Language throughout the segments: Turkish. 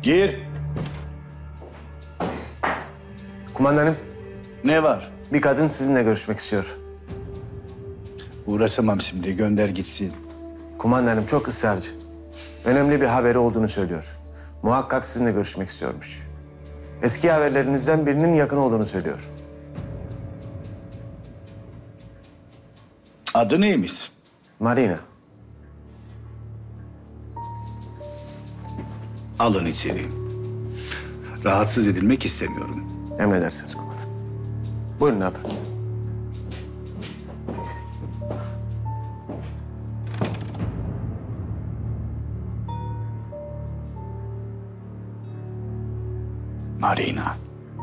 Gir. Kumandanım, Ne var? bir kadın sizinle görüşmek istiyor. Uğraşamam şimdi. Gönder gitsin. Kumandanım çok ısrarcı. Önemli bir haberi olduğunu söylüyor. Muhakkak sizinle görüşmek istiyormuş. Eski haberlerinizden birinin yakın olduğunu söylüyor. Adı neymiş? Marina. Alın içeri. Rahatsız edilmek istemiyorum. Emredersiniz kumandanım. Buyurun ne yapın? Marina.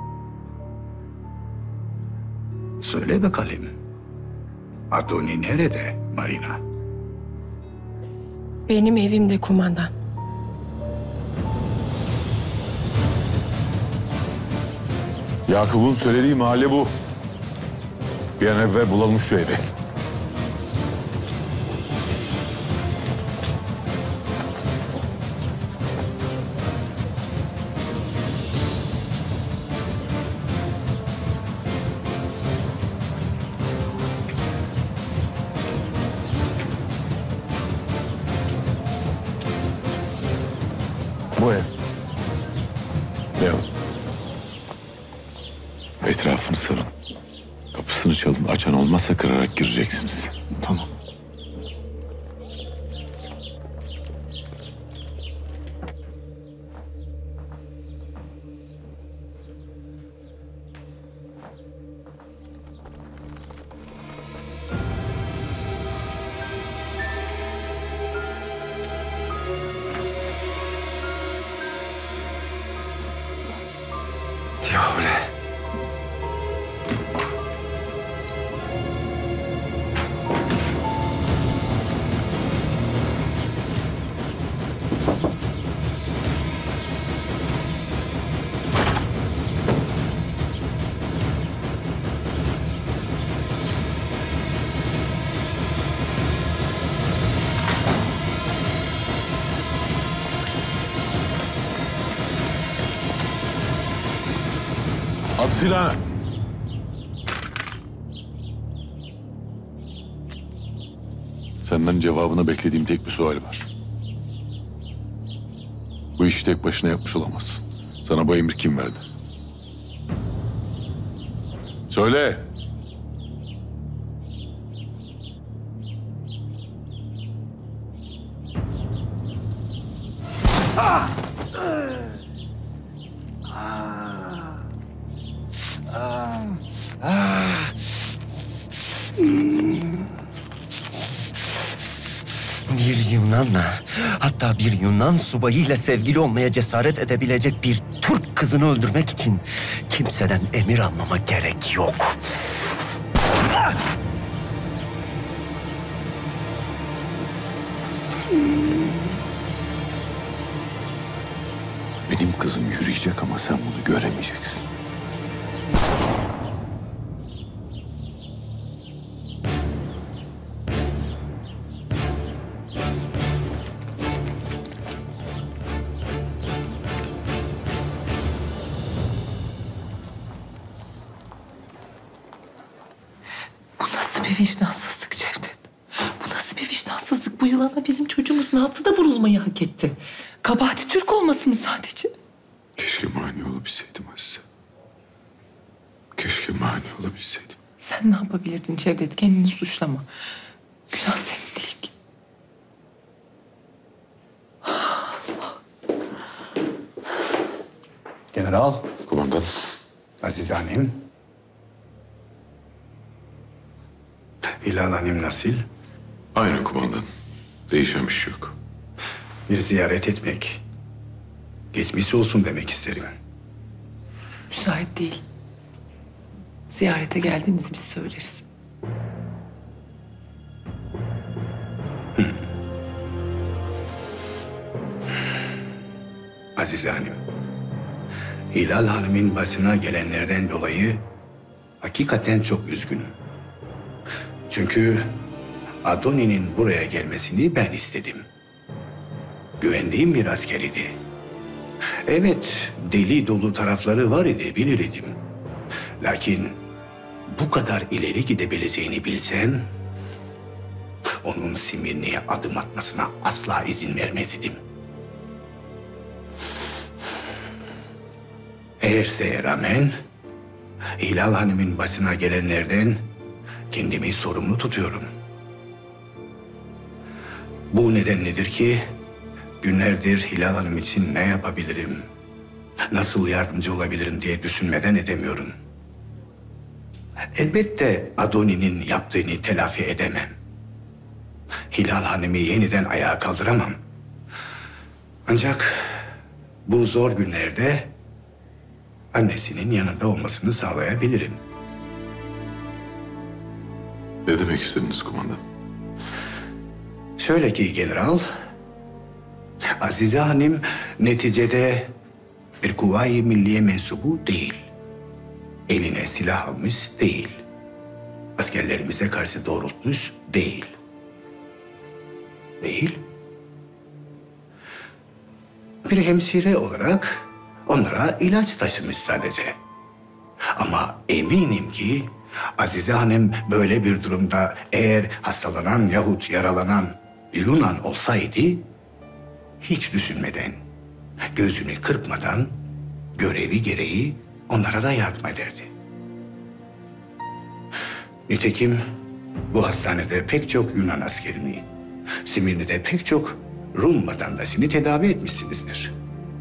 Söyle bakalım. Adoni nerede Marina? Benim evimde kumandan. Yakup'un söylediği mahalle bu. Bir an evvel bulalım şu evi. Bu ev. Devam. Etrafını sarın. Kapısını çalın. Açan olmazsa kırarak gireceksiniz. Tamam. Diavole. At silahını. Senden cevabını beklediğim tek bir sual var. Bu işi tek başına yapmış olamazsın. Sana bu emri kim verdi? Söyle. Bir Yunan'la, hatta bir Yunan subayıyla sevgili olmaya cesaret edebilecek bir Türk kızını öldürmek için kimseden emir almama gerek yok. Benim kızım yürüyecek ama sen bunu göremeyeceksin. Bu nasıl bir vicdansızlık Cevdet? Bu nasıl bir vicdansızlık? Bu yılana bizim çocuğumuz ne yaptı da vurulmayı hak etti? Kabahati Türk olması mı sadece? Keşke mani olabilseydim Azize. Keşke mani olabilseydim. Sen ne yapabilirdin Cevdet? Kendini suçlama. Günah senin değil ki. General, Kumandan. Aziz Hanım. Hilal Hanım nasıl? Aynen kumandan. Değişen bir şey yok. Bir ziyaret etmek. Geçmiş olsun demek isterim. Müsait değil. Ziyarete geldiğimizi biz söyleriz. Azize Hanım. Hilal Hanım'ın başına gelenlerden dolayı hakikaten çok üzgünüm. Çünkü Adoni'nin buraya gelmesini ben istedim. Güvendiğim bir askeriydi. Evet, deli dolu tarafları var idi, bilir idim. Lakin bu kadar ileri gidebileceğini bilsem, onun Simirni'ye adım atmasına asla izin vermez idim. Eğerse rağmen Hilal Hanım'ın başına gelenlerden kendimi sorumlu tutuyorum. Bu nedenledir ki günlerdir Hilal Hanım için ne yapabilirim, nasıl yardımcı olabilirim diye düşünmeden edemiyorum. Elbette Adoni'nin yaptığını telafi edemem. Hilal Hanım'ı yeniden ayağa kaldıramam. Ancak bu zor günlerde annesinin yanında olmasını sağlayabilirim. Ne demek istediniz kumandan? Şöyle ki general, Azize Hanım neticede bir Kuvayi Milliye mensubu değil. Eline silah almış değil. Askerlerimize karşı doğrultmuş değil. Değil. Bir hemşire olarak onlara ilaç taşımış sadece. Ama eminim ki Azize Hanım böyle bir durumda eğer hastalanan yahut yaralanan Yunan olsaydı hiç düşünmeden, gözünü kırpmadan görevi gereği onlara da yardım ederdi. Nitekim bu hastanede pek çok Yunan askerini, Simirni'de pek çok Rum vatandaşını tedavi etmişsinizdir.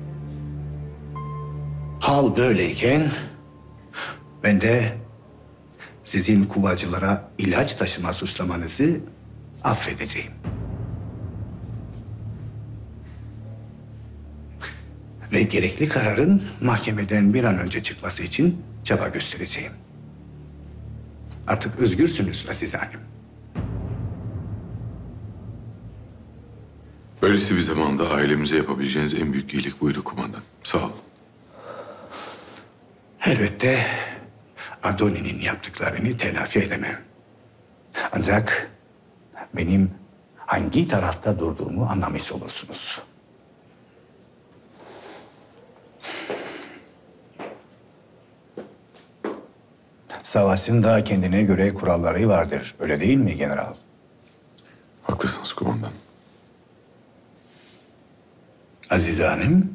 Hal böyleyken ben de sizin kuvacılara ilaç taşıma suçlamanızı affedeceğim. Ve gerekli kararın mahkemeden bir an önce çıkması için çaba göstereceğim. Artık özgürsünüz Azize Hanım. Böylesi bir zamanda ailemize yapabileceğiniz en büyük iyilik buydu kumandan. Sağ olun. Elbette Adoni'nin yaptıklarını telafi edemem. Ancak benim hangi tarafta durduğumu anlamış olursunuz. Savaşın da kendine göre kuralları vardır. Öyle değil mi general? Haklısınız kumandan. Azize Hanım,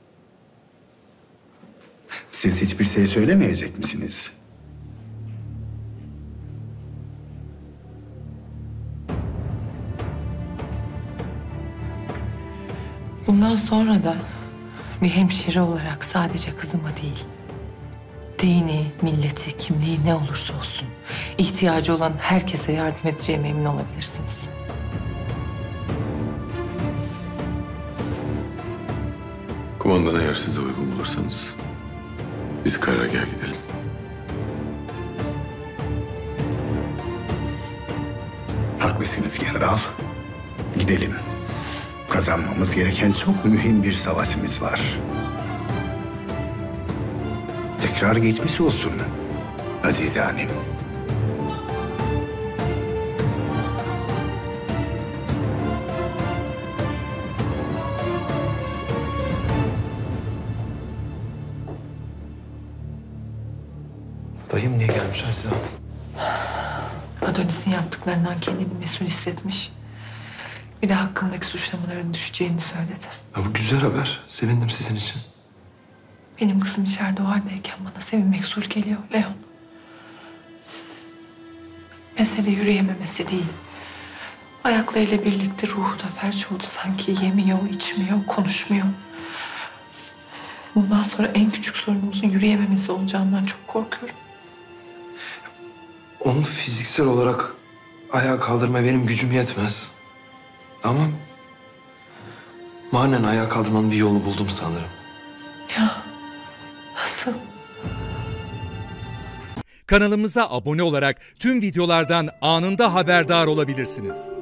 siz hiçbir şey söylemeyecek misiniz? Bundan sonra da bir hemşire olarak sadece kızıma değil, dini, milleti, kimliği ne olursa olsun ihtiyacı olan herkese yardım edeceğime emin olabilirsiniz. Kumandan eğer size uygun bulursanız biz karargaha gidelim. Haklısınız general. Gidelim. Kazanmamız gereken çok mühim bir savaşımız var. Tekrar geçmiş olsun Azize Hanım. Dayım niye gelmiş Azize Hanım? Adonis'in yaptıklarından kendini mesul hissetmiş. Bir de hakkımdaki suçlamaların düşeceğini söyledi. Ya bu güzel haber. Sevindim sizin için. Benim kızım içeride o haldeyken bana sevinmek zul geliyor Leon. Mesele yürüyememesi değil. Ayaklarıyla birlikte ruhu da felç oldu sanki. Yemiyor, içmiyor, konuşmuyor. Bundan sonra en küçük sorunumuzun yürüyememesi olacağından çok korkuyorum. Onu fiziksel olarak ayağa kaldırmaya benim gücüm yetmez. Ama manen ayağa kaldırmanın bir yolunu buldum sanırım. Ya nasıl? Kanalımıza abone olarak tüm videolardan anında haberdar olabilirsiniz.